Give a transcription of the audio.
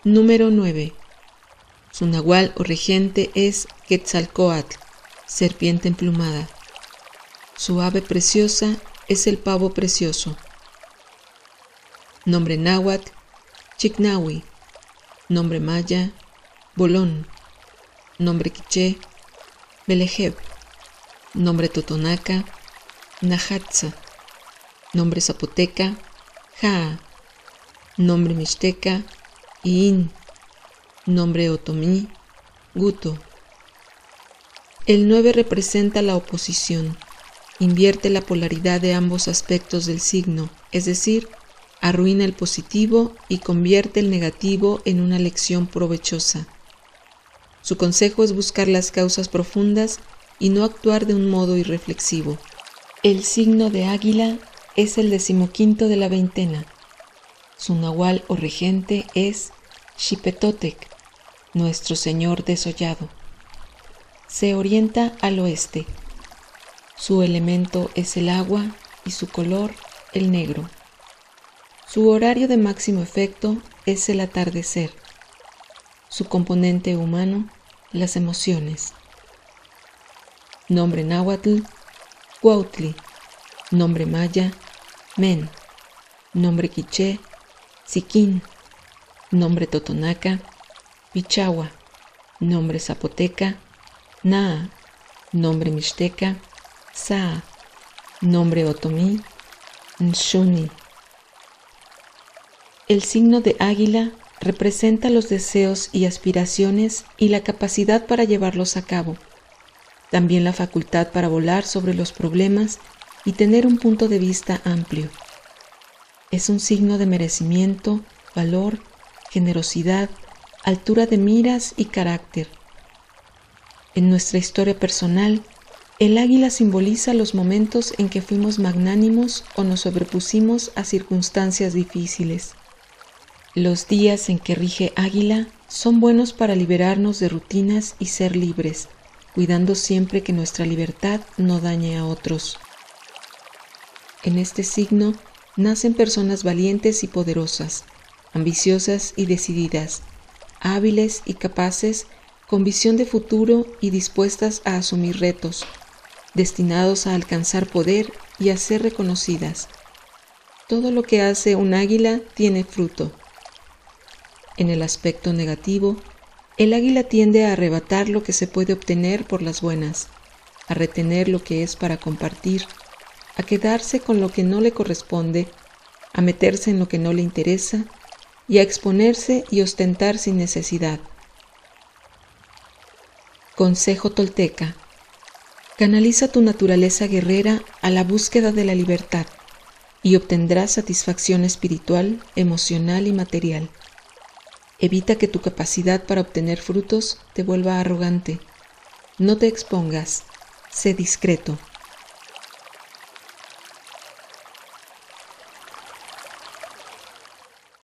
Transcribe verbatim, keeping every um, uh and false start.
Número nueve. Su nahual o regente es Quetzalcóatl, serpiente emplumada. Su ave preciosa es el pavo precioso. Nombre náhuatl, Chicnahui. Nombre maya, Bolón. Nombre quiché, Belejeb. Nombre totonaca, Najatza. Nombre zapoteca, Jaa. Nombre mixteca, Iín. Nombre otomí, Guto. El nueve representa la oposición, invierte la polaridad de ambos aspectos del signo, es decir, arruina el positivo y convierte el negativo en una lección provechosa. Su consejo es buscar las causas profundas y no actuar de un modo irreflexivo. El signo de Águila es el decimoquinto de la veintena. Su nahual o regente es Xipetotec, nuestro señor desollado. Se orienta al oeste. Su elemento es el agua y su color el negro. Su horario de máximo efecto es el atardecer. Su componente humano, las emociones. Nombre náhuatl, Cuautli. Nombre maya, Men. Nombre quiché, Siquín. Nombre totonaca, Pichagua. Nombre zapoteca, Naa. Nombre mixteca, Saa. Nombre otomí, Nxuni. El signo de Águila representa los deseos y aspiraciones y la capacidad para llevarlos a cabo. También la facultad para volar sobre los problemas y tener un punto de vista amplio. Es un signo de merecimiento, valor, generosidad, altura de miras y carácter. En nuestra historia personal, el águila simboliza los momentos en que fuimos magnánimos o nos sobrepusimos a circunstancias difíciles. Los días en que rige Águila son buenos para liberarnos de rutinas y ser libres, cuidando siempre que nuestra libertad no dañe a otros. En este signo nacen personas valientes y poderosas, ambiciosas y decididas, hábiles y capaces, con visión de futuro y dispuestas a asumir retos, destinados a alcanzar poder y a ser reconocidas. Todo lo que hace un águila tiene fruto. En el aspecto negativo, el águila tiende a arrebatar lo que se puede obtener por las buenas, a retener lo que es para compartir, a quedarse con lo que no le corresponde, a meterse en lo que no le interesa y a exponerse y ostentar sin necesidad. Consejo tolteca: canaliza tu naturaleza guerrera a la búsqueda de la libertad y obtendrás satisfacción espiritual, emocional y material. Evita que tu capacidad para obtener frutos te vuelva arrogante. No te expongas, sé discreto.